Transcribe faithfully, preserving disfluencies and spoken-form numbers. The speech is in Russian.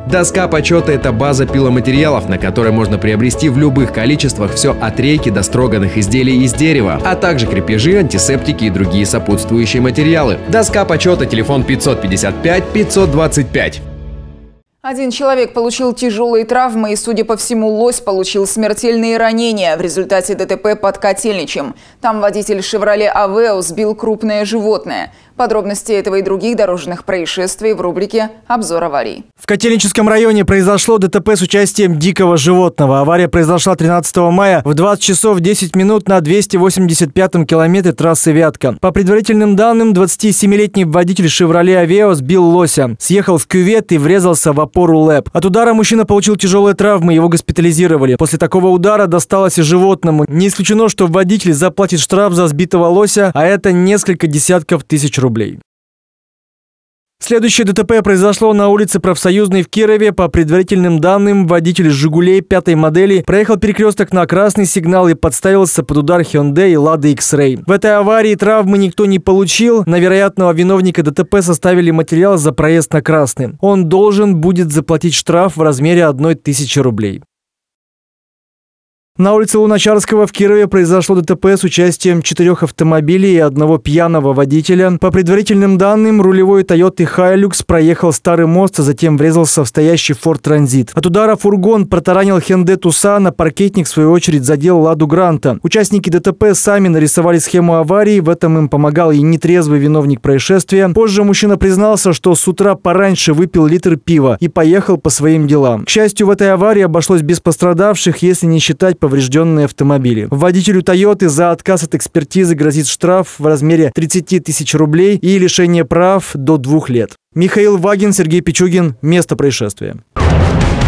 Доска почета – это база пиломатериалов, на которой можно приобрести в любых количествах все от рейки до строганных изделий из дерева, а также крепежи, антисептики и другие сопутствующие материалы. Доска почета, телефон пятьсот пятьдесят пять пятьсот двадцать пять. Один человек получил тяжелые травмы и, судя по всему, лось получил смертельные ранения в результате ДТП под Котельничем. Там водитель «Шевроле Авео» сбил крупное животное. Подробности этого и других дорожных происшествий в рубрике «Обзор аварий». В Котельническом районе произошло ДТП с участием дикого животного. Авария произошла тринадцатого мая в двадцать часов десять минут на двести восемьдесят пятом километре трассы Вятка. По предварительным данным, двадцатисемилетний водитель «Шевроле Авео» сбил лося, съехал в кювет и врезался в опору ЛЭП. От удара мужчина получил тяжелые травмы, его госпитализировали. После такого удара досталось и животному. Не исключено, что водитель заплатит штраф за сбитого лося, а это несколько десятков тысяч рублей. рублей. Следующее ДТП произошло на улице Профсоюзной в Кирове. По предварительным данным, водитель «Жигулей» пятой модели проехал перекресток на красный сигнал и подставился под удар Hyundai и Lada X-Ray. В этой аварии травмы никто не получил. На вероятного виновника ДТП составили материал за проезд на красный. Он должен будет заплатить штраф в размере одной тысячи рублей. На улице Луначарского в Кирове произошло ДТП с участием четырех автомобилей и одного пьяного водителя. По предварительным данным, рулевой Toyota Hilux проехал старый мост, а затем врезался в стоящий Ford Transit. От удара фургон протаранил Hyundai Tucson, а паркетник, в свою очередь, задел Ладу Гранта. Участники ДТП сами нарисовали схему аварии, в этом им помогал и нетрезвый виновник происшествия. Позже мужчина признался, что с утра пораньше выпил литр пива и поехал по своим делам. К счастью, в этой аварии обошлось без пострадавших, если не считать поврежденные автомобили. Водителю «Тойоты» за отказ от экспертизы грозит штраф в размере тридцати тысяч рублей и лишение прав до двух лет. Михаил Вагин, Сергей Пичугин. Место происшествия.